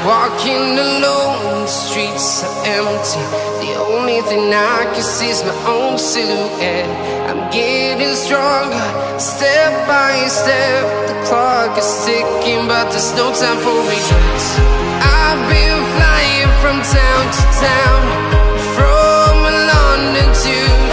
Walking alone, the streets are empty. The only thing I can see is my own silhouette. I'm getting stronger, step by step. The clock is ticking, but there's no time for regrets. I've been flying from town to town, from London to